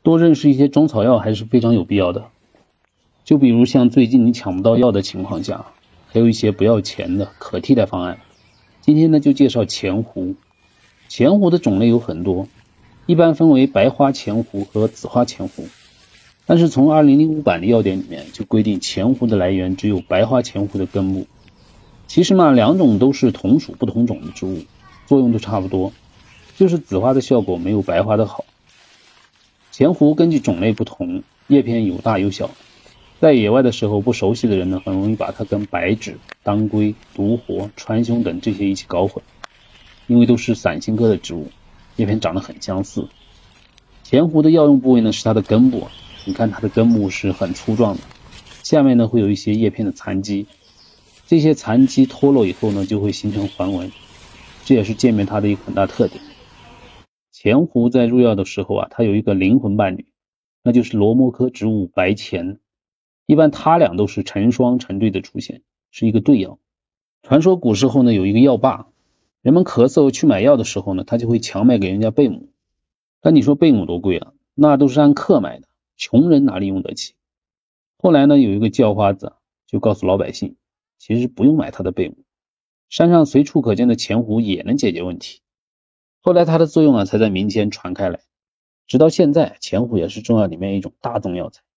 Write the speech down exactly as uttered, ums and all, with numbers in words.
多认识一些中草药还是非常有必要的。就比如像最近你抢不到药的情况下，还有一些不要钱的可替代方案。今天呢就介绍前胡。前胡的种类有很多，一般分为白花前胡和紫花前胡。但是从二零零五版的药典里面就规定前胡的来源只有白花前胡的根部。其实嘛，两种都是同属不同种的植物，作用都差不多，就是紫花的效果没有白花的好。前胡根据种类不同，叶片有大有小，在野外的时候不熟悉的人呢，很容易把它跟白芷、当归、独活、川芎等这些一起搞混，因为都是伞形科的植物，叶片长得很相似。前胡的药用部位呢是它的根部，你看它的根部是很粗壮的，下面呢会有一些叶片的残基，这些残基脱落以后呢就会形成环纹，这也是鉴别它的一个很大特点。前胡在入药的时候啊，它有一个灵魂伴侣，那就是罗摩科植物白钱，一般它俩都是成双成对的出现，是一个对药。传说古时候呢有一个药霸，人们咳嗽去买药的时候呢，他就会强卖给人家贝母。但你说贝母多贵啊，那都是按克买的，穷人哪里用得起。后来呢有一个叫花子就告诉老百姓，其实不用买他的贝母，山上随处可见的前胡也能解决问题。后来它的作用啊才在民间传开来，直到现在前胡也是中药里面一种大宗药材。